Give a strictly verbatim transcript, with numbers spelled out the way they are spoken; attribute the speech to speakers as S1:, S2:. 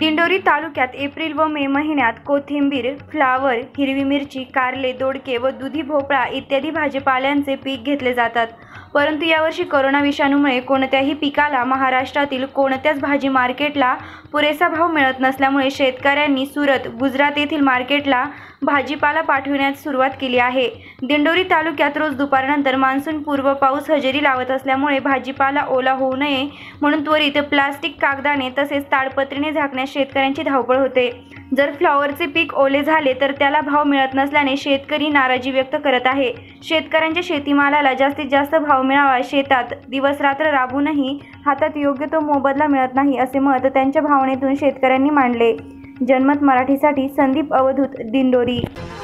S1: दिंडोरी तालुक्यात एप्रिल व मे महिन्यात कोथिंबीर, फ्लावर, हिरवी मिरची, कारले, दोडके व दुधी भोपळा इत्यादी भाजीपाल्यांचे पीक घेतले जातात। परंतु यावर्षी कोरोना विषाणूमुळे कोणत्याही पिकाला महाराष्ट्रातील कोणत्याच भाजी मार्केटला पुरेसा भाव मिळत नसल्यामुळे शेतकऱ्यांनी सुरत, गुजरात येथील मार्केटला भाजीपाला पाठविण्यास सुरुवात केली आहे। दिंडोरी तालुक्यात रोज दुपारनंतर मान्सून पूर्व पाऊस हजेरी लावत असल्यामुळे भाजीपाला ओला होऊ नये म्हणून त्वरित प्लास्टिक कागदाने तसेच ताडपत्रीने झाकण्यास शेतकऱ्यांची धावपळ होते। जर फ्लॉवरचे पीक ओले झाले तर त्याला भाव मिळत नसल्याने शेतकरी नाराजी व्यक्त करत आहे। शेतकऱ्यांच्या शेतीमालाला जास्तीत जास्त भाव मिळावा, शेतात दिवस रात्र राबूनही हातात योग्य तो मोबदला मिळत नाही असे मत त्यांच्या भावनेतून शेतकऱ्यांनी मांडले। जनमत मराठीसाठी संदीप अवधूत, दिंडोरी।